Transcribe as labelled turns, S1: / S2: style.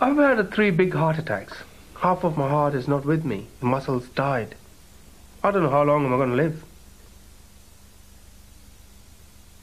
S1: I've had 3 big heart attacks. Half of my heart is not with me. The muscles died. I don't know how long am I going to live.